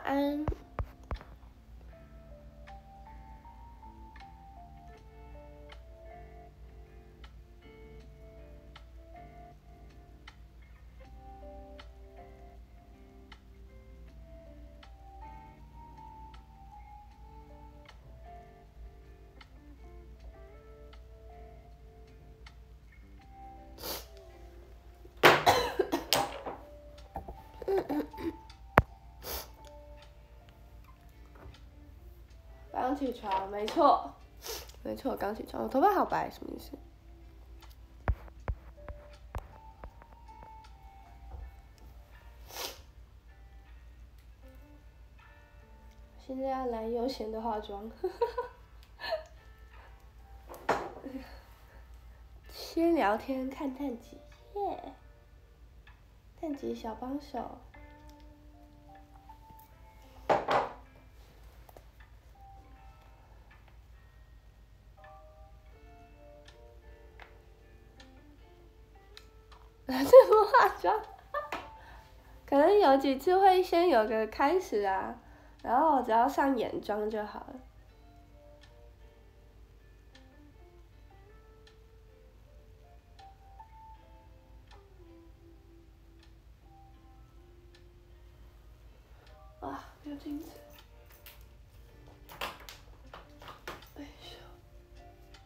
安。刚起床，没错，没错，刚起床，我头发好白，什么意思？现在要来悠闲的化妆，先聊天看探集，耶，探集小帮手。这不化妆，可能有几次会先有个开始啊，然后我只要上眼妆就好了。啊，没有镜子。哎呦，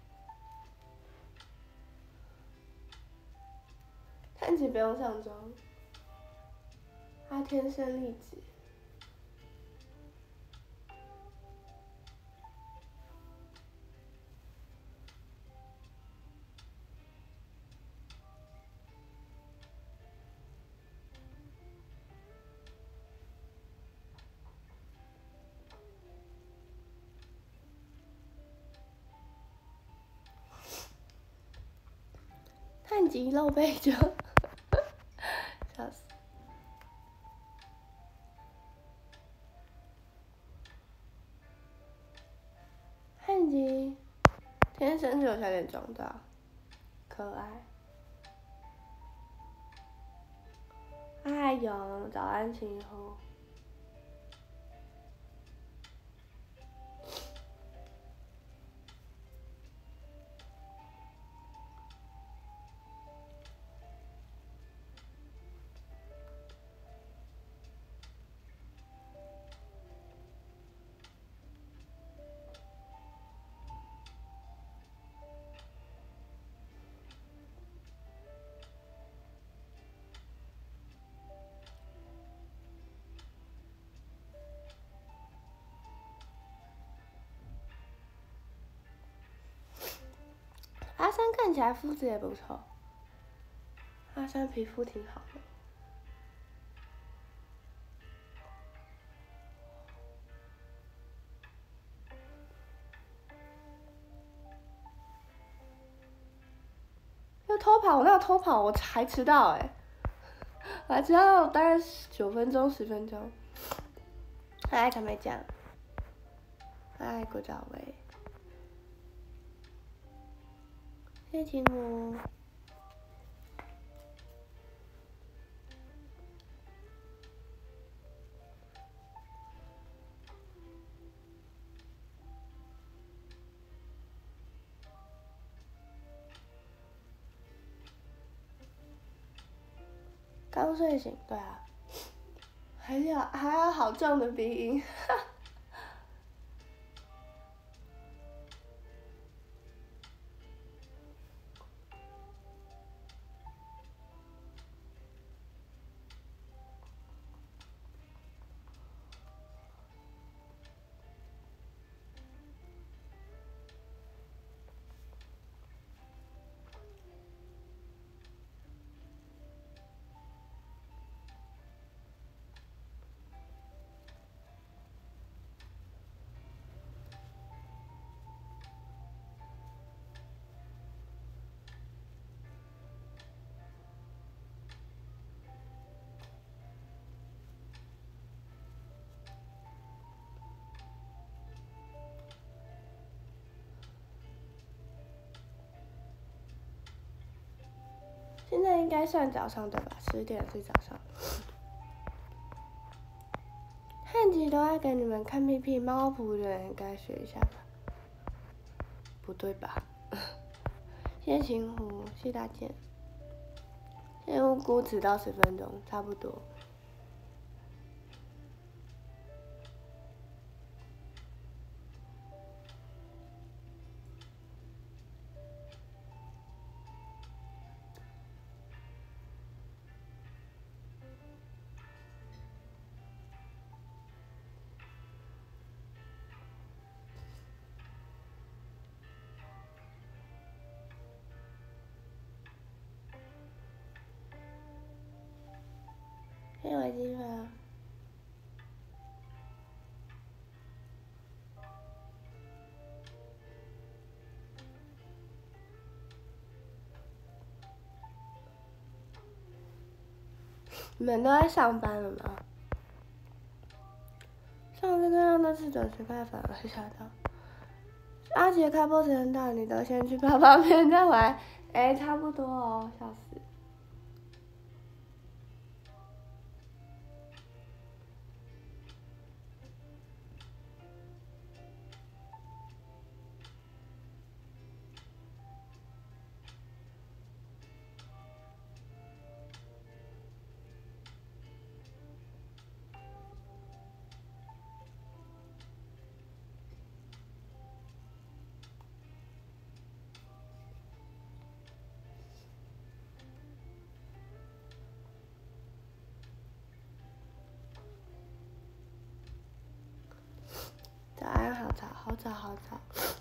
探集不用上妆，他天生丽质。探集露背就，笑死。探集天生就有小点肿到，可爱。哎呦，早安晴空。阿三看起来肤质也不错，阿三皮肤挺好的。要偷跑，我那有偷跑，我还迟到哎、我还迟到大概9分钟10分钟。嗨，坦白讲，嗨，郭兆伟，谢谢提姆。刚睡醒，对啊，还要好重的鼻音，现在应该算早上对吧？10点是早上。嗨， 年级都爱给你们看屁屁，猫扑的人该学一下吧？不对吧？谢谢秦湖，谢谢大剑。谢谢乌菇，迟到10分钟，差不多。谢谢我鸡饭。你们都在上班了吗？上次看到那次准时开反而吓到。阿杰开播时间到，你都先去泡泡面再回来。哎，差不多哦，笑死。早安，好早，好早，好早。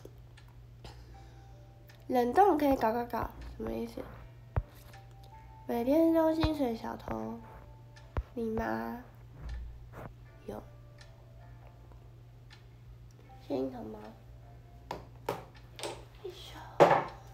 冷冻可以搞，什么意思？每天都薪水小偷，你妈有心疼吗？哎呦！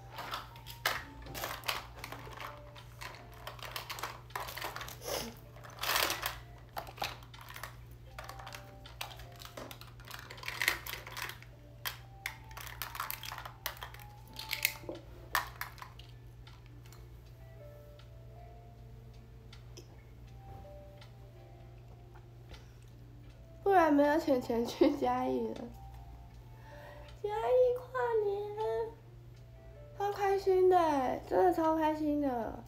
不然没有钱去嘉义了。嘉义跨年，超开心的，真的超开心的。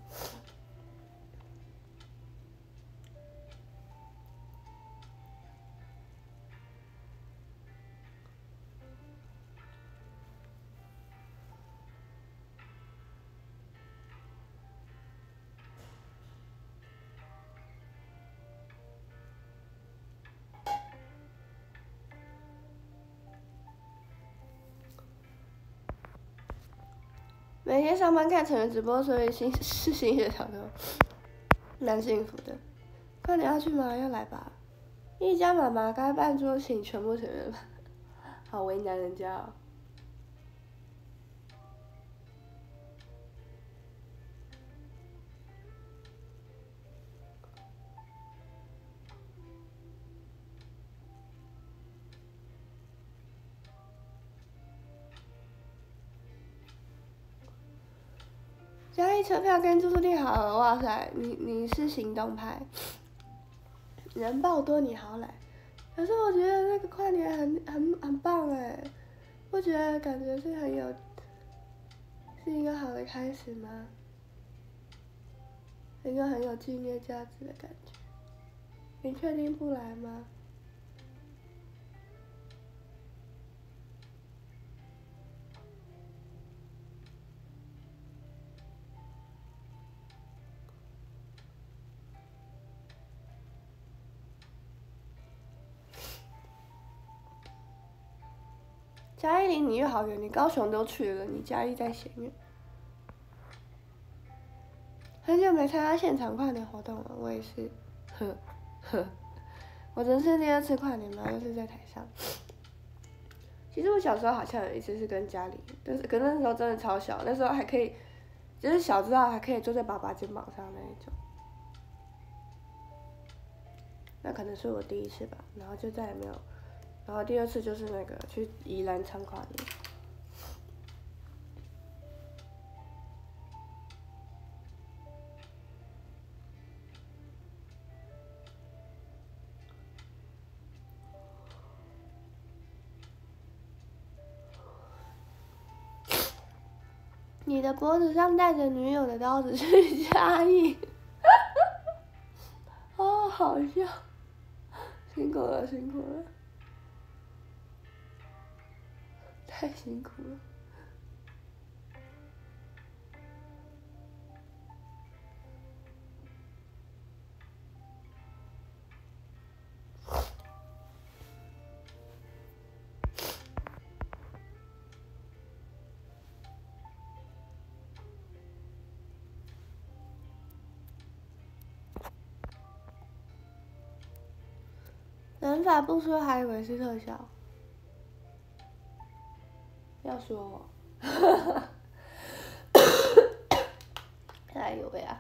每天上班看成人直播，所以薪水小偷，蛮幸福的。快点要去吗？要来吧。一家妈妈该办桌请全部成员吧，好为难人家哦。嘉义车票跟住宿订好了，哇塞，你是行动派，人爆多你好来。可是我觉得那个跨年很棒哎，不觉得感觉是一个好的开始吗？一个很有纪念价值的感觉。你确定不来吗？嘉义离你又好远，你高雄都去了，你嘉义在嫌远。很久没参加现场跨年活动了，我也是，我真是第2次跨年嘛，又是在台上。其实我小时候好像有一次是跟家里，可那时候真的超小，那时候还可以，就是小知道还可以坐在爸爸肩膀上那一种。那可能是我第1次吧，然后就再也没有，然后第2次就是那个去宜兰唱跨年。 你的脖子上戴着女友的刀子是嘉义，哦，好笑，辛苦了，辛苦了，太辛苦了。人法不说还以为是特效，要说我，哎呦喂啊！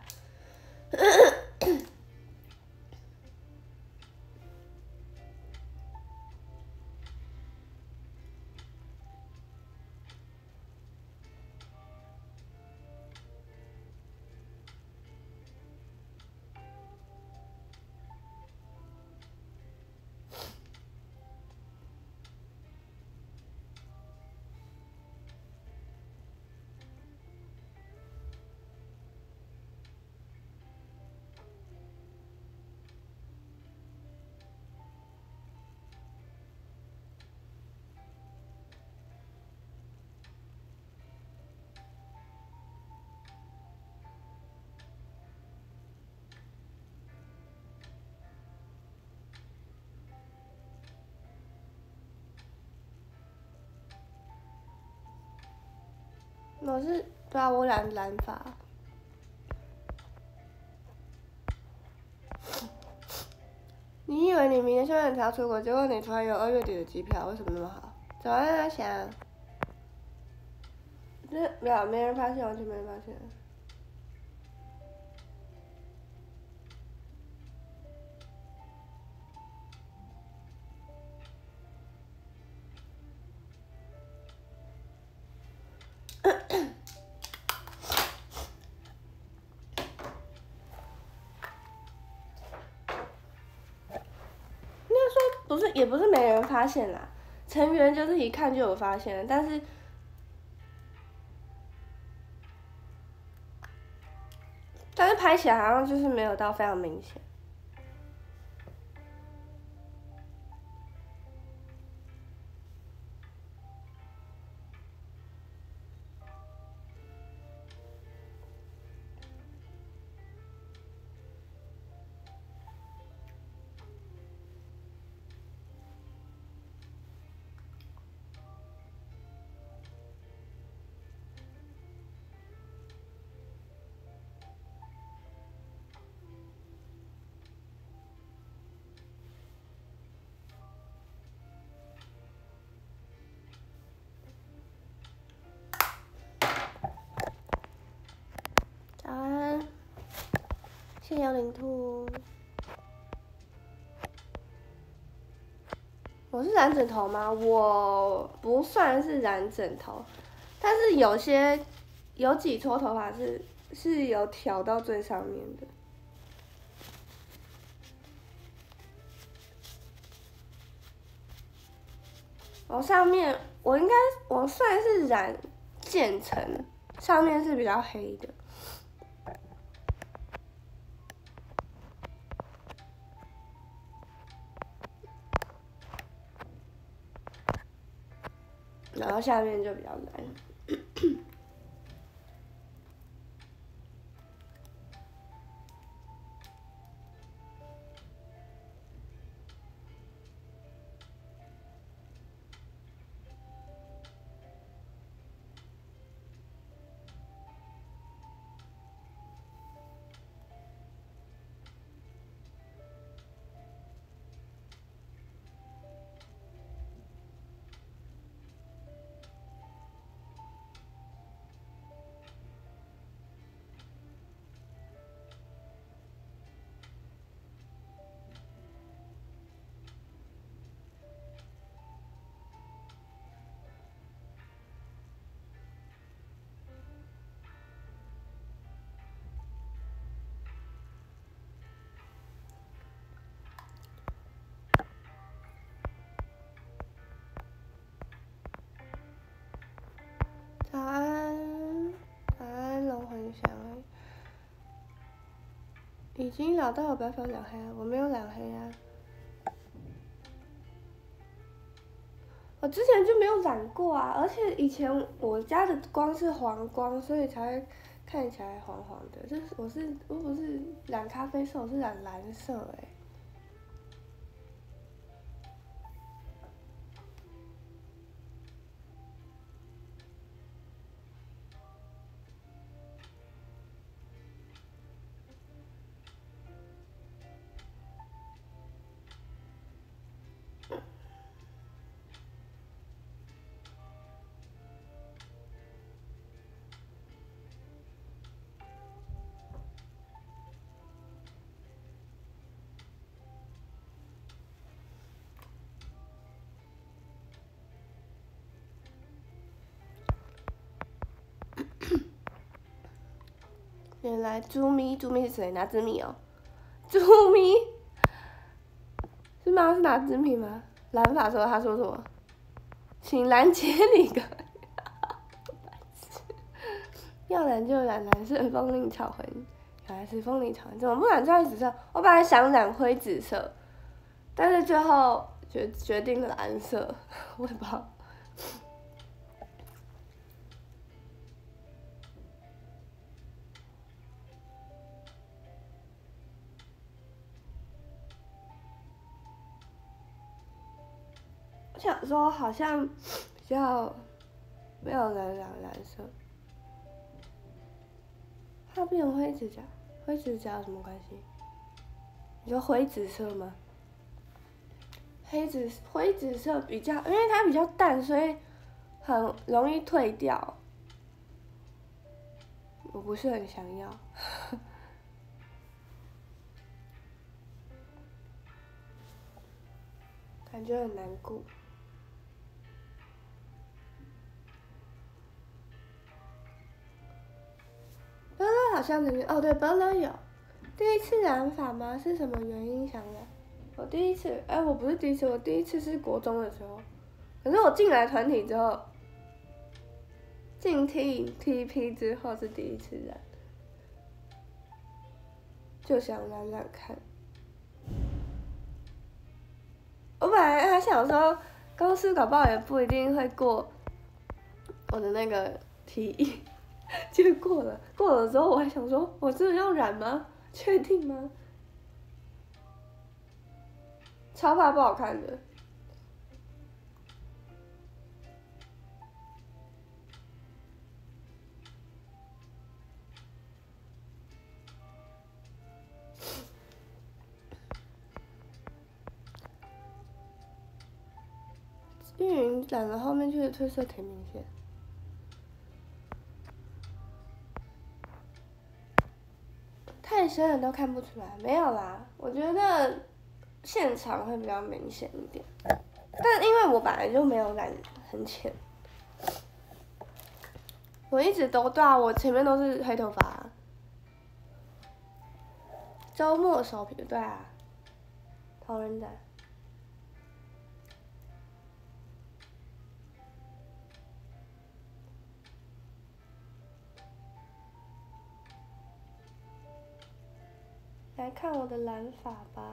我是对啊，我染发。你以为你明年休年才要出国，结果你突然有2月底的机票，为什么那么好？早上在想，这没人发现，完全没人发现。不是，也不是没人发现啦，成员就是一看就有发现了，但是拍起来好像就是没有到非常明显。早安，谢谢幽灵兔。我是染枕头吗？我不算是染枕头，但是有几撮头发是有挑到最上面的。我上面我算是染渐层，上面是比较黑的。然后下面就比较蓝。 已经老到有办法染黑了，我没有染黑啊。我之前就没有染过啊，而且以前我家的光是黄光，所以才会看起来黄黄的。就是我不是染咖啡色，我是染蓝色哎、原来朱咪是谁？拿紫米哦，朱咪是吗？是拿紫米吗？染发的时候他说什么？请拦截你个！要染就染蓝色风铃草痕，原来是风铃草痕，怎么不染钻石色？我本来想染灰紫色，但是最后决定了蓝色，我也不知道。我想说好像比较没有人染蓝色，它变成灰指甲，灰指甲有什么关系？你说灰紫色吗？灰紫色比较，因为它比较淡，所以很容易退掉。我不是很想要，感觉很难过。伯乐好像哦，对，伯乐有第一次染发吗？是什么原因想染？我第一次，我不是第一次，我第一次是国中的时候，可是我进来团体之后，进 TP 之后是第一次染，就想染染看。我本来还想说，公司搞不好也不一定会过我的那个提议，结果过了。过了之后，我还想说，我真的要染吗？确定吗？超怕不好看的。因为染了后面就是褪色挺明显。太深了都看不出来，没有啦，我觉得现场会比较明显一点，但因为我本来就没有染很浅，我一直都对啊，我前面都是黑头发，周末手皮对啊，同人展。来看我的染发吧。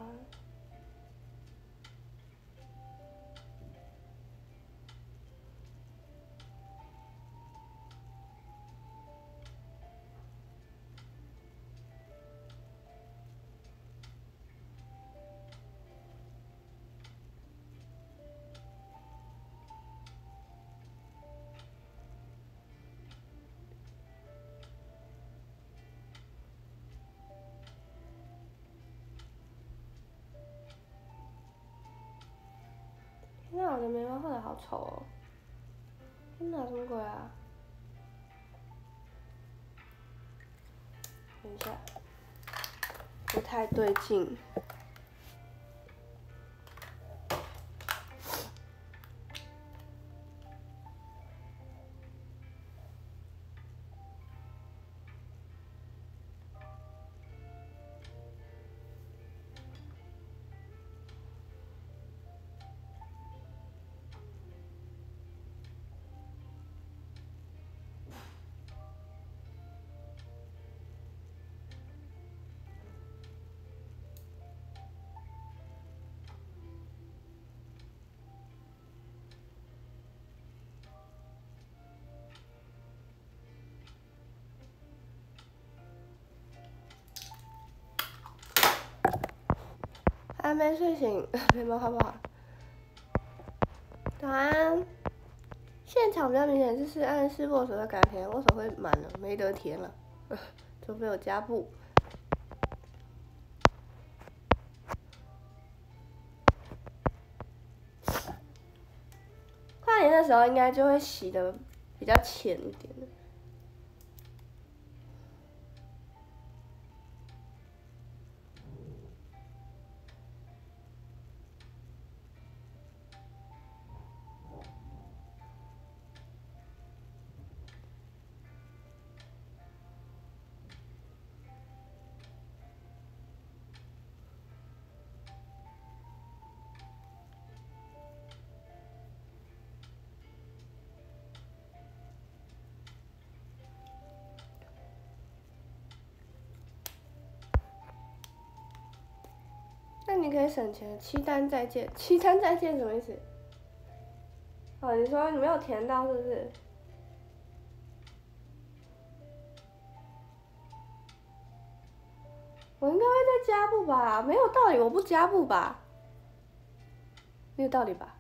天哪，我的眉毛画的好丑哦！天哪，什么鬼啊？等一下，不太对劲。 还没睡醒，眉毛好不好？早安。现场比较明显就是暗示握手要改填，握手会满了，没得填了，除非有加布。跨年的时候应该就会洗的比较浅一点。那你可以省钱，7单再见，7单再见什么意思？哦，你说你没有填到是不是？我应该会再加布吧？没有道理我不加布吧？没有道理吧？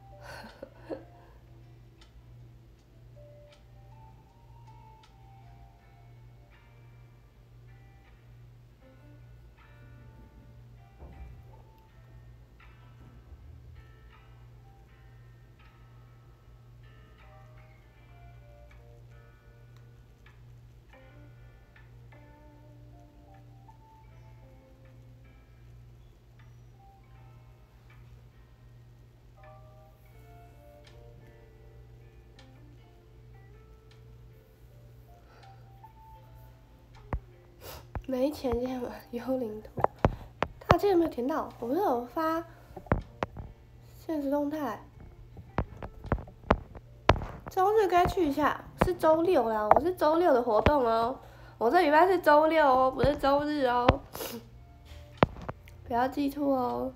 没钱今天玩幽灵图，大家有没有填到？我不是有发现实动态，周日该去一下，是周六啦，我是周六的活动哦，我这礼拜是周六哦，不是周日哦，不要记错哦。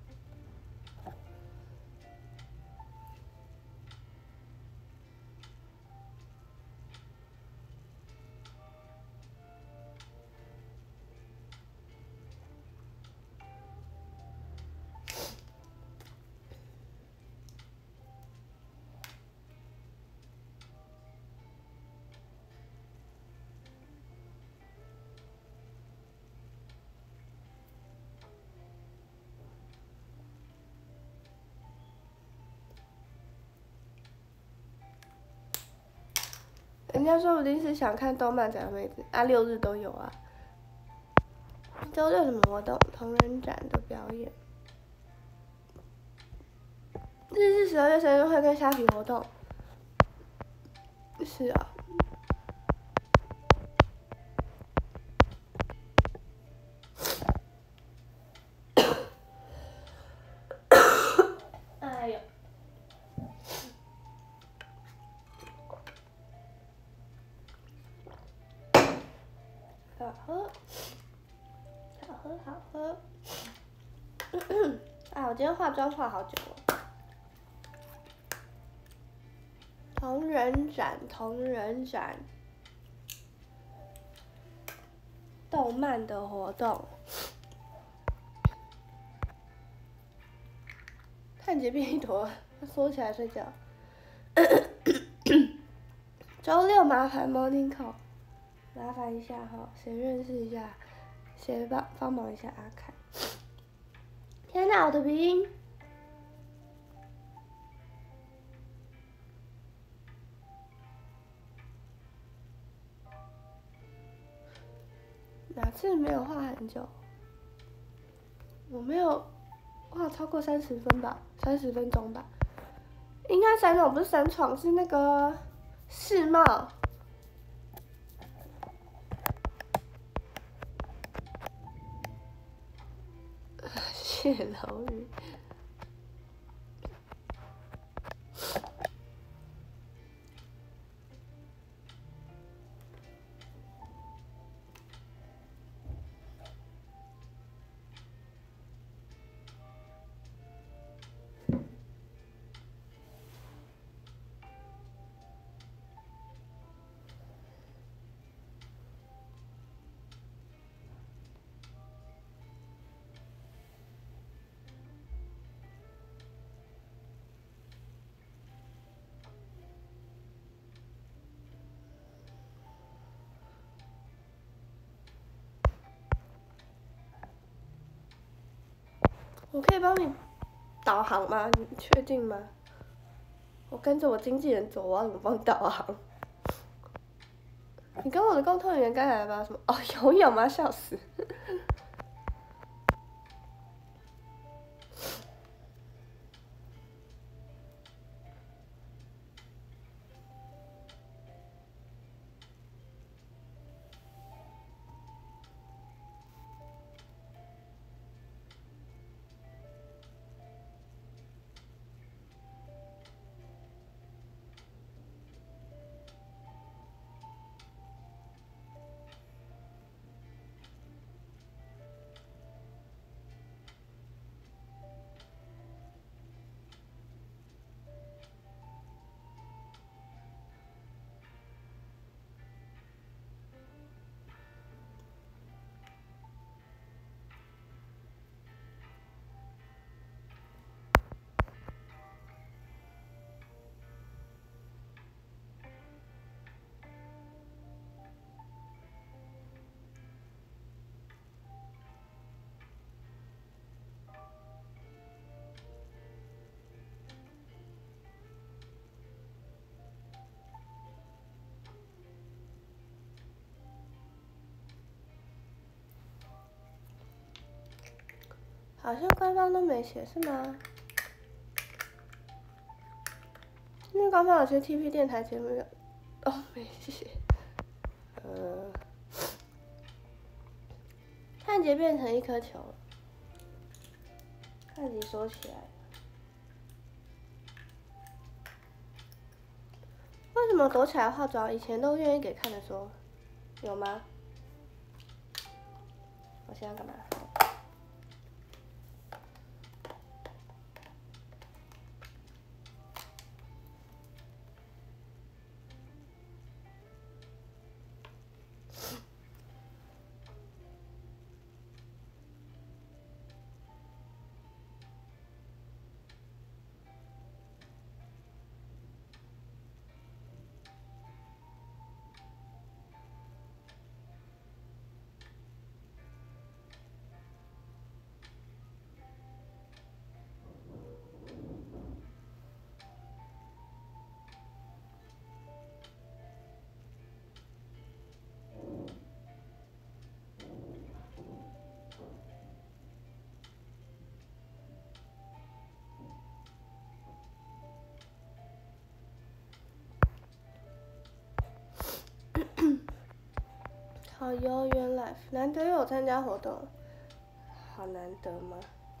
人家说不定是想看动漫展的妹子啊，6日都有啊。周六什么活动？同人展的表演。日是12月生日会跟虾皮活动。是啊。哎呦。好喝，好喝，好喝。啊，我今天化妆化好久了。同人展，同人展，动漫的活动。看杰变一坨，缩起来睡觉。周六麻烦 morning call， 麻烦一下哈，谁认识一下，谁帮忙一下阿凯。天哪，我的鼻音！哪次没有画很久？我没有画超过30分吧，30分钟吧。应该3种，不是3床，是那个世贸。谢老宇。 我可以帮你导航吗？你确定吗？我跟着我经纪人走，我要怎么帮你导航？你跟我的共同语言该来吧？什么？哦，游泳吗？笑死！好像官方都没写是吗？因为官方有些 TP 电台节目有，哦没写。看节变成一颗球了，看节收起来了。为什么躲起来化妆？以前都愿意给看的说，有吗？我现在干嘛？好哟，原来难得有参加活动，好难得吗？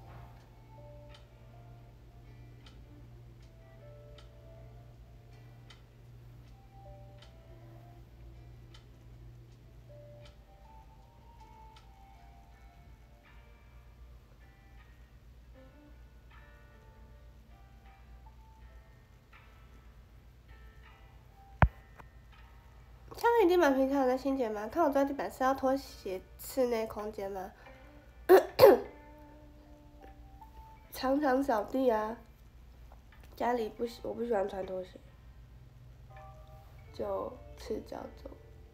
下面已经蛮平常的清洁吗？看我抓地板是要拖鞋室内空间吗？常常扫地啊。家里我不喜欢穿拖鞋，就赤脚走。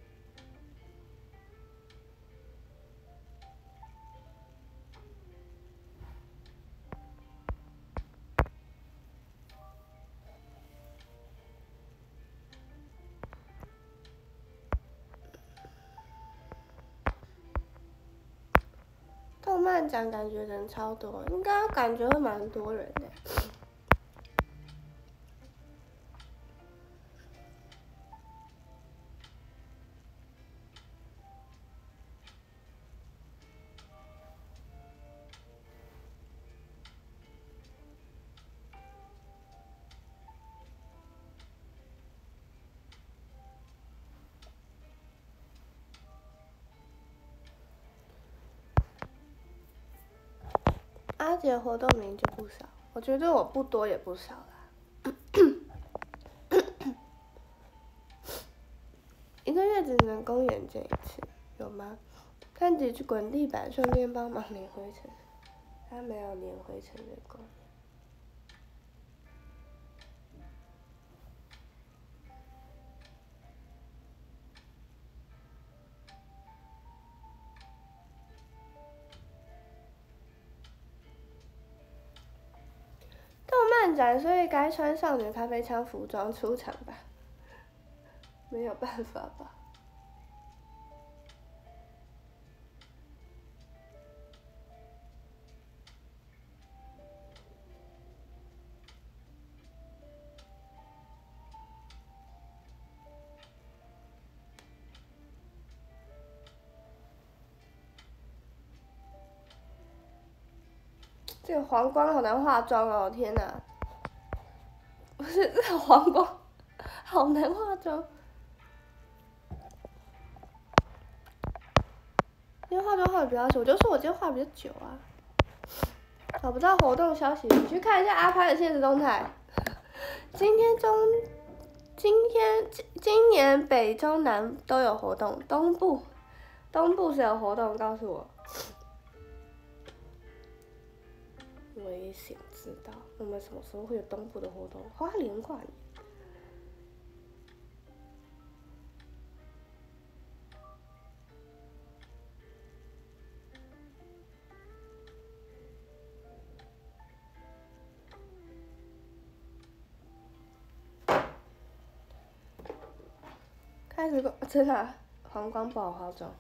动漫展感觉人超多，应该感觉会蛮多人的。阿杰活动名就不少，我觉得我不多也不少啦。一个月只能公园见一次，有吗？看姐去滚地板，顺便帮忙撵灰尘。他没有撵灰尘的功能。 展，所以该穿少女咖啡枪服装出场吧？没有办法吧？这个黄光好难化妆哦！天哪，不是这个黄光好难化妆，因为化妆化的比较久，我就说我今天化比较久啊。找不到活动消息，你去看一下阿拍的现实动态。今年北中南都有活动，东部是有活动，告诉我。我也想知道我们什么时候会有东部的活动？花莲跨年。开始真的、啊、黄光不好化妆。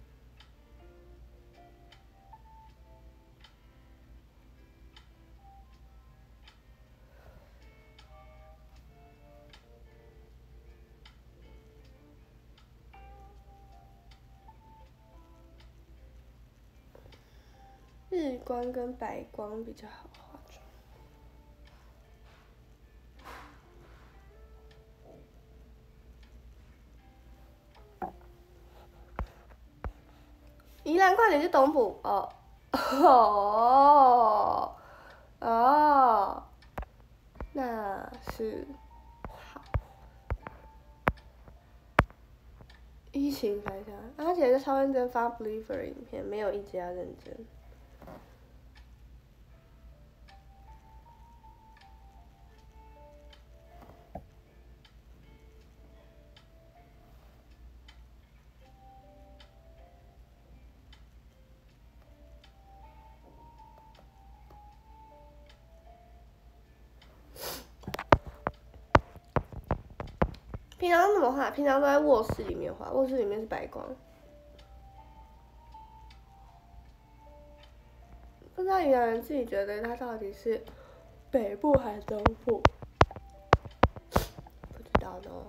日光跟白光比较好化妆。宜兰快点去东埔哦，那是好。疫情才这样，而且在超认真发 Believer 影片，没有一家认真。平常怎么画？平常都在卧室里面画，卧室里面是白光。不知道宜兰人自己觉得他到底是北部还是东部？不知道呢。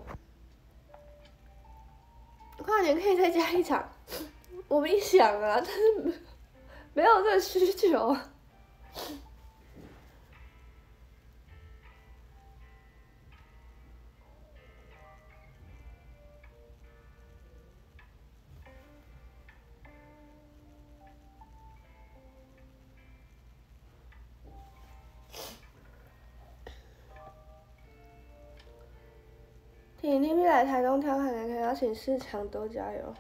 跨年可以再加一场，我们一想啊，但是没有这个需求。请 TP 来台东挑看看，邀请市场多加油。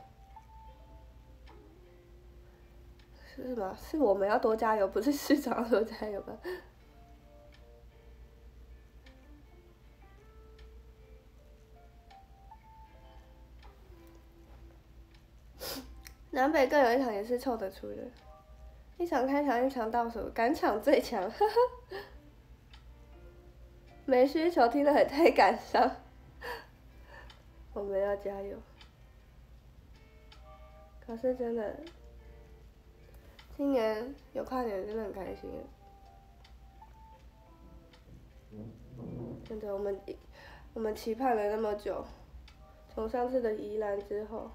是吗？是我们要多加油，不是市场要多加油吧？南北各有一场也是凑得出的，一场开场，一场倒数，赶场最强，哈哈。没需求听得很太感伤，我们要加油。可是真的，今年有跨年真的很开心。真的，我们期盼了那么久，从上次的宜兰之后，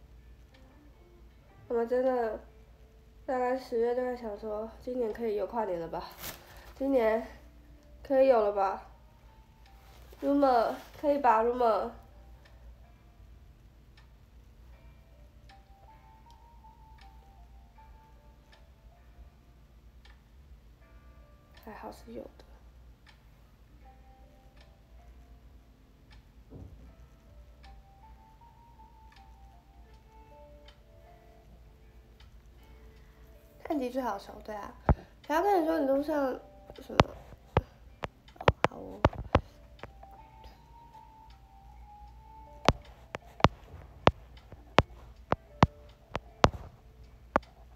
我们真的大概10月就在想说，今年可以有跨年了吧？今年可以有了吧 ？Rumor 可以吧 ？Rumor。还好是有的。看集最好熟，对啊。然后跟你说，你路上什么？好哦。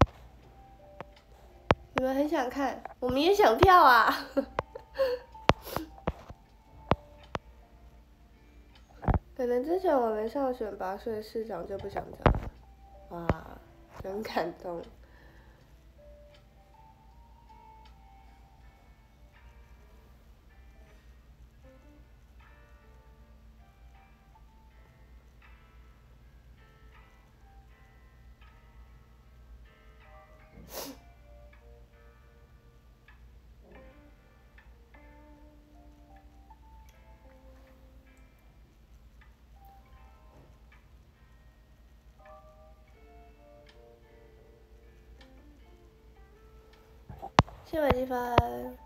你们很想看，我们也想跳啊。 可能之前我没上选拔，所以市长就不想讲了。哇，很感动。谢微积分。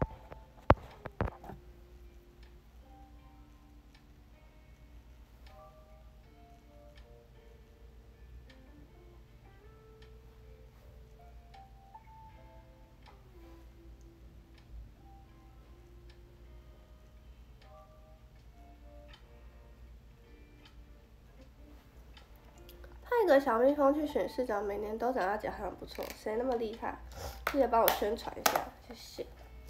派个小蜜蜂去选市长，每年都长大奖还很不错，谁那么厉害？记得帮我宣传一下，谢谢。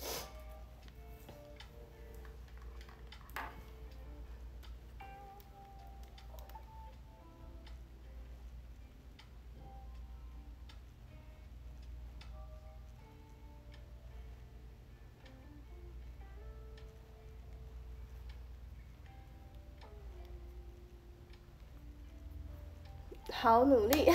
好努力。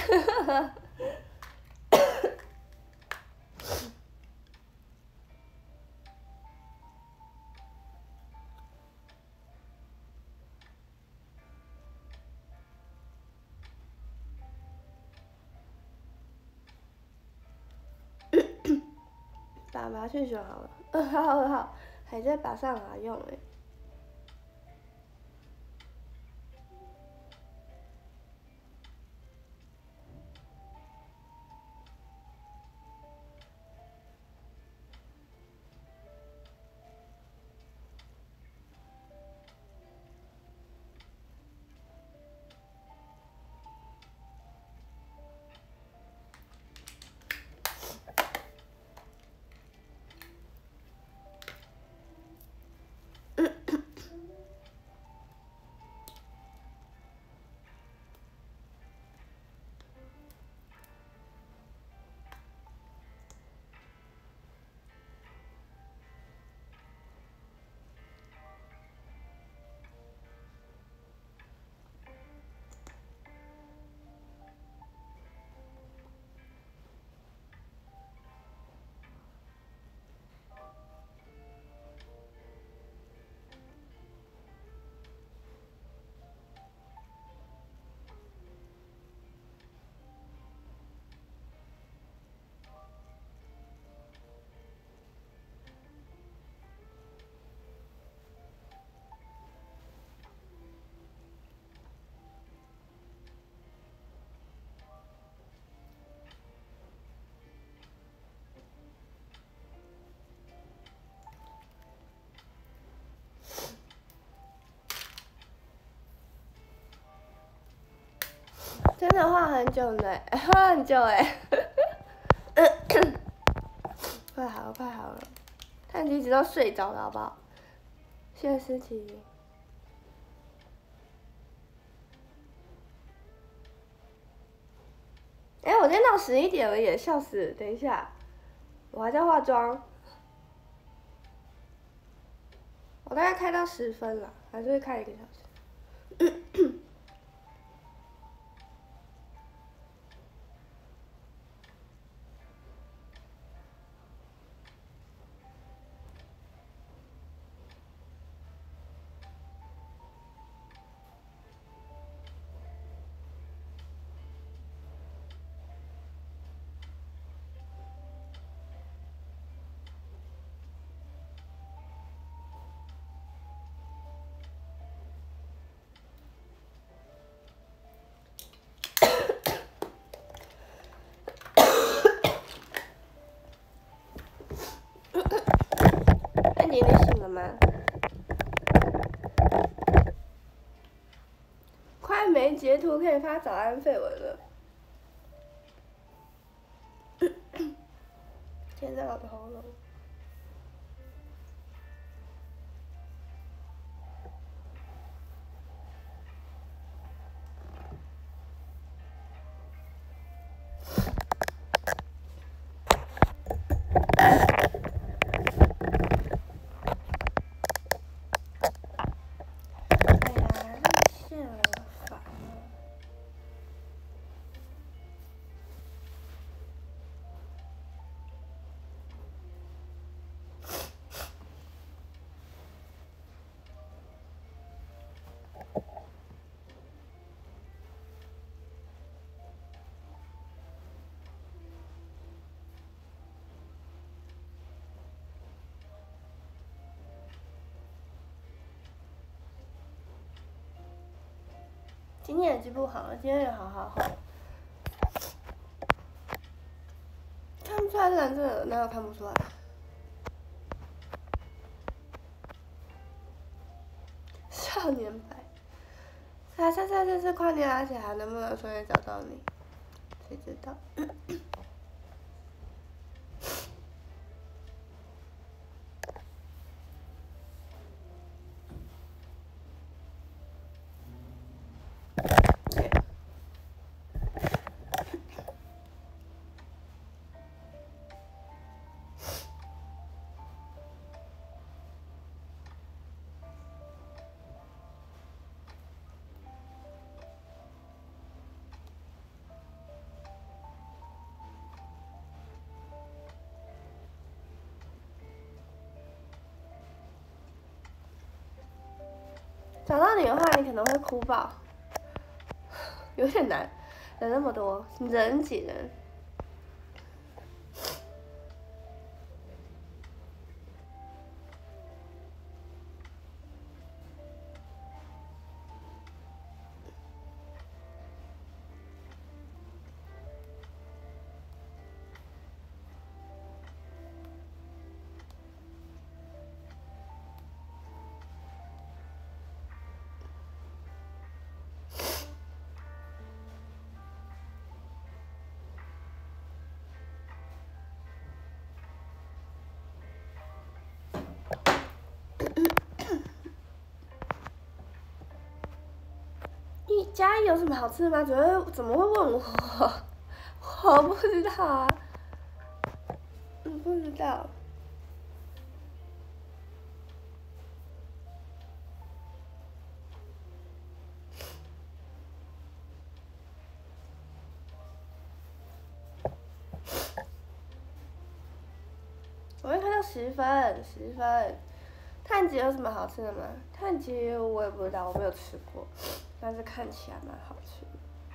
把麻雀选好了，2号2号还在把上拿用哎。真的画很久呢，画很久哎。快好了，快好了，看你一直都睡着了，好不好？谢谢思琪。我今天到11点了耶，笑死！等一下，我还在化妆。我大概开到10分了，还是会开1个小时。安迪，你醒了吗？快没截图可以发早安绯闻了。天哪，我的喉咙。 今天也进步好了，今天也好好红。看不出来是蓝色的，哪有看不出来？少年白，猜这次跨年而且还能不能顺利找到你？谁知道？找到你的话，你可能会哭爆，有点难，人那么多，人挤人。你家有什么好吃的吗？怎么会问我？我不知道啊，不知道。我会看到10分。炭吉有什么好吃的吗？炭吉我也不知道，我没有吃过，但是看起来蛮好吃的。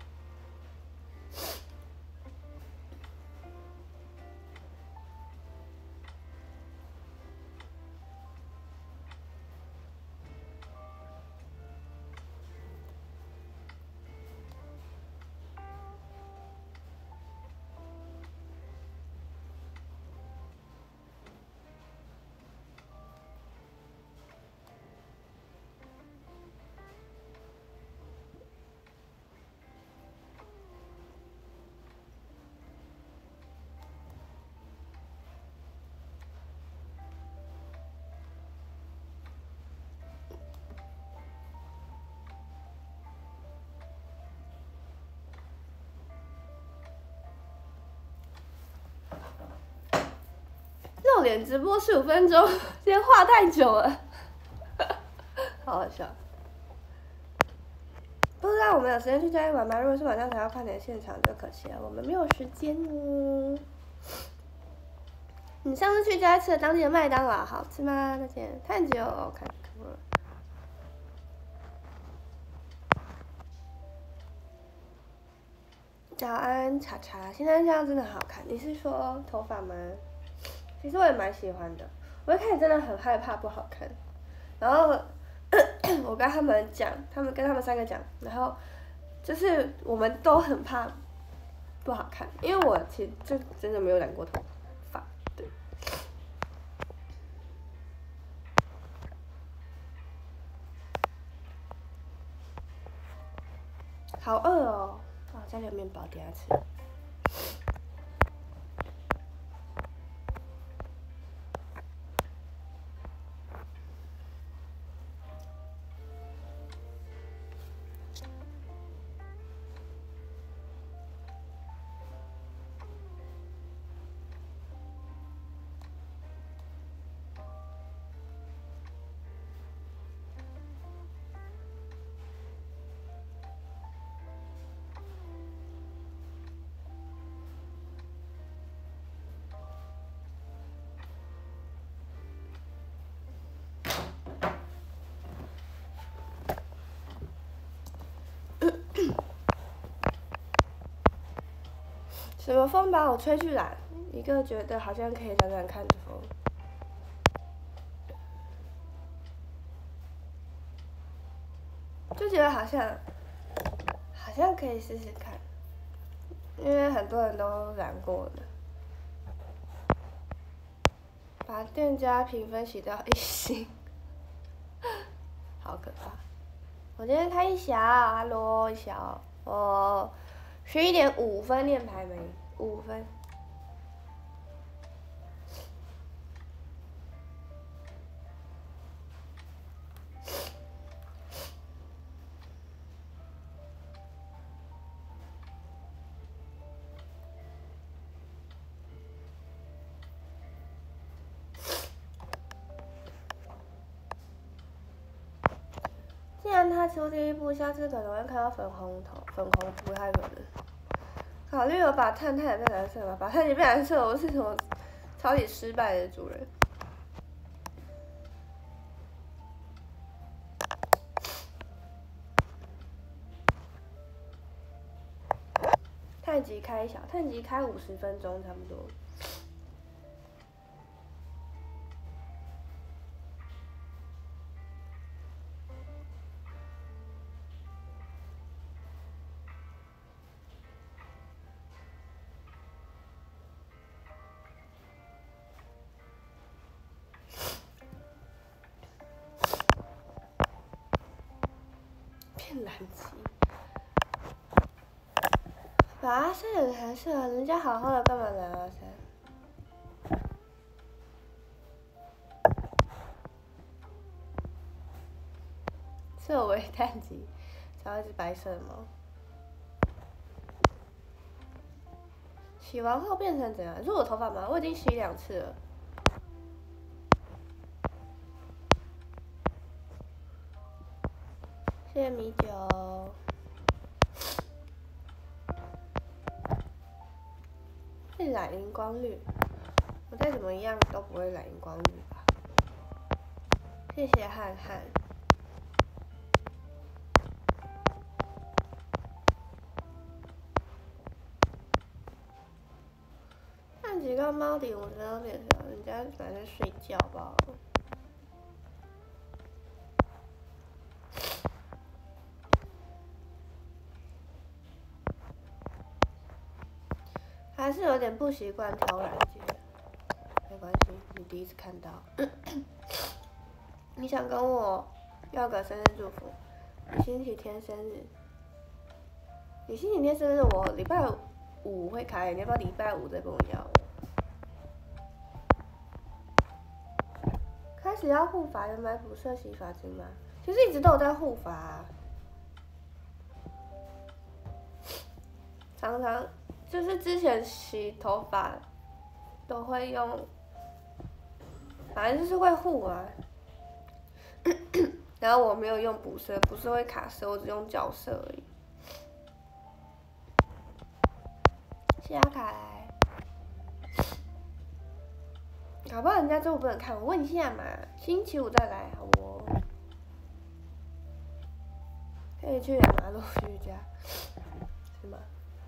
露脸直播15分钟，今天话太久了，好好笑。不知道我们有时间去嘉义玩吗？如果是晚上才要跨年现场，就可惜了，我们没有时间哦。你上次去嘉义吃的当地的麦当劳好吃吗？那间太久了，看过了。早安，茶茶，现在这样真的好看。你是说头发吗？其实我也蛮喜欢的。我一开始真的很害怕不好看，然后我跟他们讲，跟他们3个讲，然后就是我们都很怕不好看，因为我其实就真的没有染过头发，对。好饿哦！啊，家里有面包，等下吃。什么风把我吹去染？一个觉得好像可以染染看的风，就觉得好像像可以试试看，因为很多人都染过了。把店家评分洗掉1星，好可怕！我今天开1小，Hello 1小，我11.5分练排没5分。既然他出第1部，下次可能会看到粉红头，粉红不太可能。考虑有把炭也变蓝色吗？把炭也变蓝色，我是什么超级失败的主人。碳级开小，碳级开50分钟差不多。变蓝级。把阿三染蓝色，人家好好的干嘛染阿三？色为碳级，才会是白色的吗？洗完后变成怎样？是我头发吗？我已经洗2次了。谢谢米酒。会染荧光绿，我再怎么样都不会染荧光绿吧。谢谢汉汉。看几个猫顶50分钟变成，人家可能在睡觉吧。还是有点不习惯挑染剂，没关系，你第1次看到。你想跟我要个生日祝福？你星期天生日？你星期天生日，我礼拜5会开，你要不要礼拜5再跟我要？开始要护发，有买补色洗发精吗？其实一直都有在护发啊，常常。就是之前洗头发都会用，反正就是会护啊。然后我没有用补色，补色会卡色，我只用角色而已。谢谢阿凯。搞不好人家周五不能看，我问一下嘛，星期5再来好不好？可以去亚麻路瑜伽，是吗？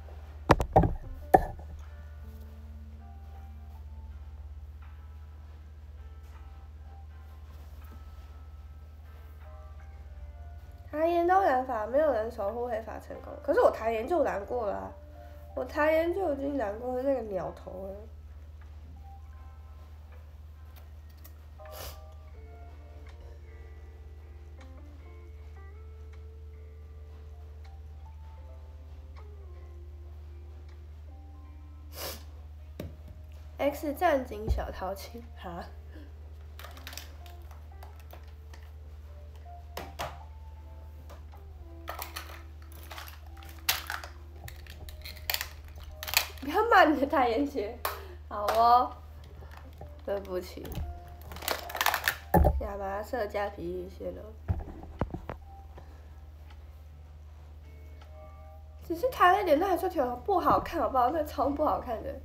台颜都染发，没有人守护黑发成功。可是我台颜就染过了啊，我台颜就已经染过那个鸟头了。X 战警小淘气哈。不要骂你的太阳穴，好哦，对不起。亚麻色加皮一些了，只是抬了一点，那还说挺不好看，好不好？那超不好看的，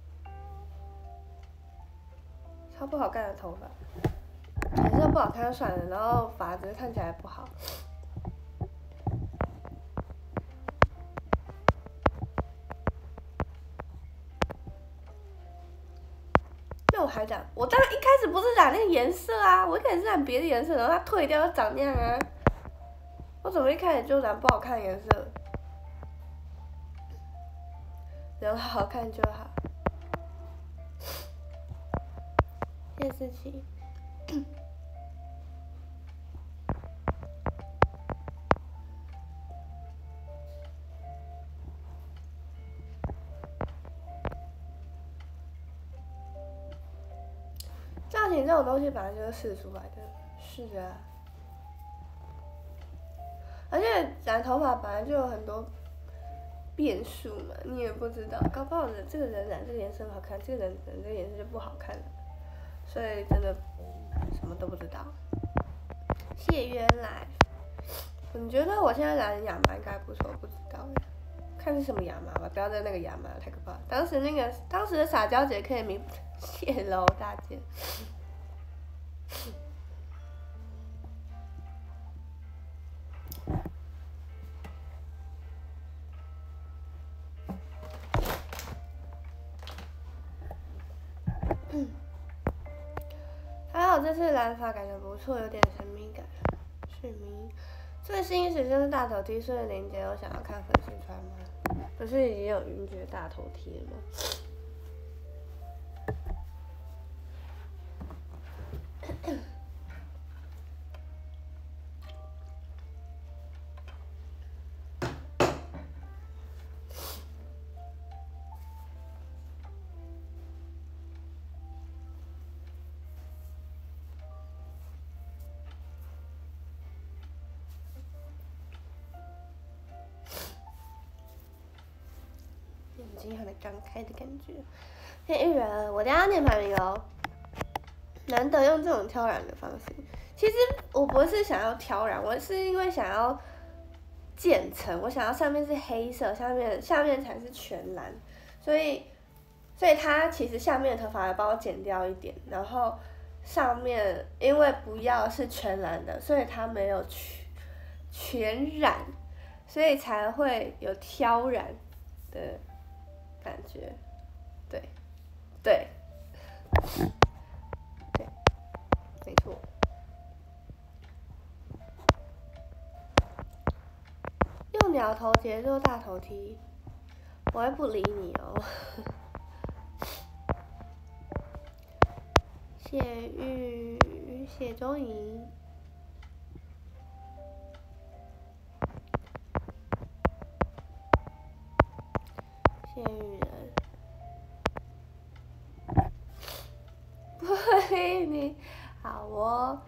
超不好看的头发，还是不好看就算了，然后发质看起来不好。那我还染，我当然一开始不是染那个颜色啊，我一开始是染别的颜色，然后它退掉就长那样啊。我怎么一开始就染不好看的颜色？ 人好看就好。谢谢思琪。造型这种东西本来就是试出来的，是啊。而且染头发本来就有很多变数嘛，你也不知道，搞不好这个人染这个颜色好看，这个人染这个颜色就不好看了，所以真的什么都不知道。谢原来，你觉得我现在染亚麻应该不错，不知道耶，看是什么亚麻吧，不要在那个亚麻太可怕。当时的撒娇姐可以明，谢喽大姐。还好这次染发感觉不错，有点神秘感。是迷，最新时尚是大头 T， 所以林姐有想要看粉丝穿吗？不是已经有云爵大头 T 了吗？眼睛还没张开的感觉。嘿，玉人，我等下念排名哦。难得用这种挑染的方式，其实我不是想要挑染，我是因为想要渐层，我想要上面是黑色，下面才是全蓝，所以它其实下面的头发要帮我剪掉一点，然后上面因为不要是全蓝的，所以它没有全染，所以才会有挑染的感觉，对，对。没错，用鸟头结做大头 T， 我会不理你哦。谢玉，谢钟莹，谢玉人，不理你，好哦。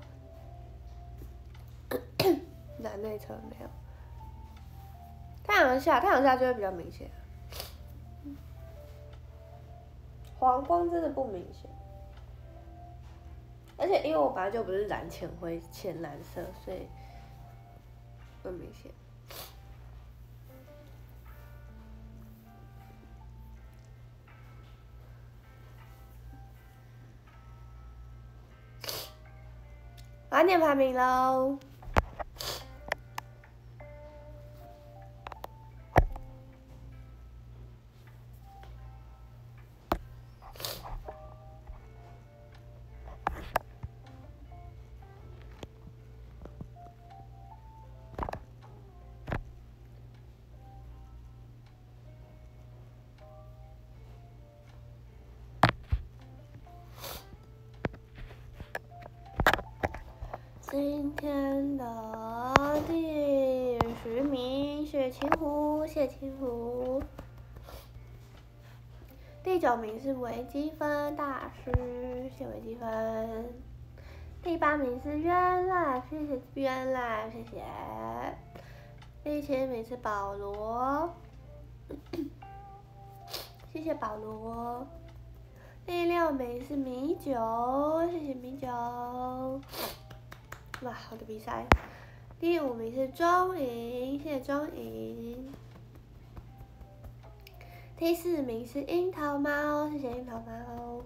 染内侧没有，太阳下就会比较明显。黄光真的不明显，而且因为我本来就不是染浅灰、浅蓝色，所以不明显。我要念排名喽。今天的第10名是清湖，谢清湖。第9名是微积分大师，谢微积分。第8名是原来，谢谢原来，谢谢。第7名是保罗，谢谢保罗。第6名是米酒，谢谢米酒。哇，好的比赛。第5名是钟莹，谢谢钟莹。第4名是樱桃猫，谢谢樱桃猫。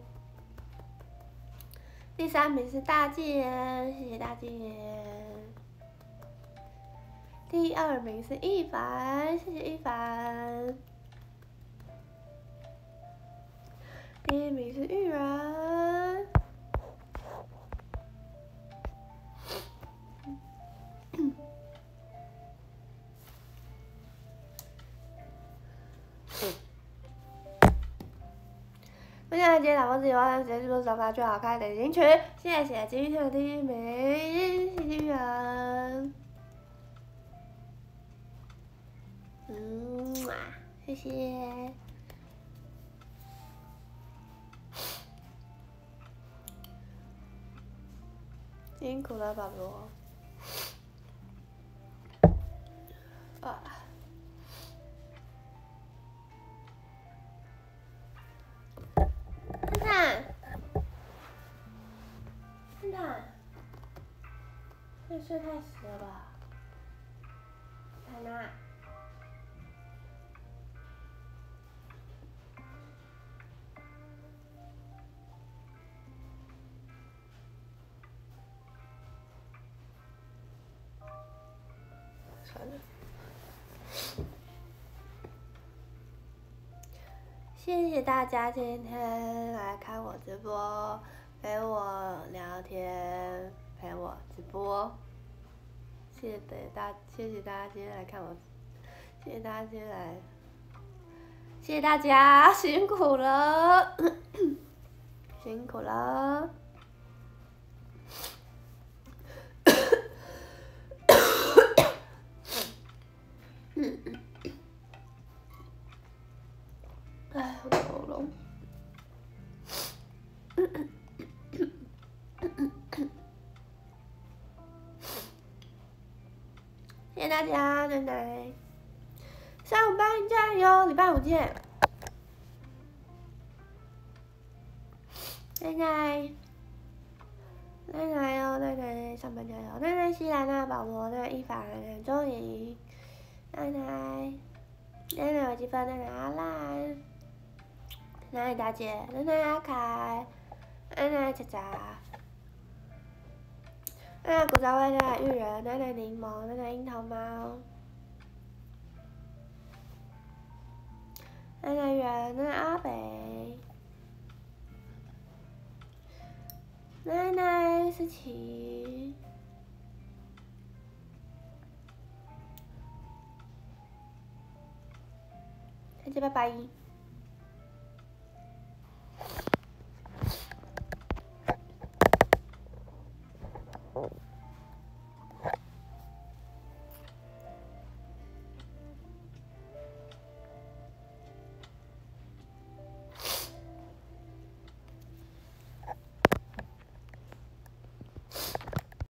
第3名是大健，谢谢大健。第2名是一凡，谢谢一凡。第1名是玉然。 看今天打播自己网站直接制作手法最好看的领取，谢谢今天的第1名幸运人。谢谢。辛苦了，宝宝。看，这睡太迟了吧？看呐。算了。谢谢大家今天来看我直播，陪我聊天，陪我直播。谢谢大家今天来看我，谢谢大家今天来，谢谢大家辛苦了，辛苦了。哎，我的喉咙。谢谢大家，奶奶。上班加油，礼拜5见。奶奶，奶奶哦，奶奶上班加油，奶奶西兰娜、保罗、奶奶伊凡、奶奶周莹、奶奶，奶奶微积分、奶奶阿兰、奶奶大姐、奶奶阿凯、奶奶渣渣、奶奶古早味、奶奶芋圆、奶奶柠檬、奶奶樱桃猫、奶奶圆、奶奶阿北、奶奶思琪。大家拜拜。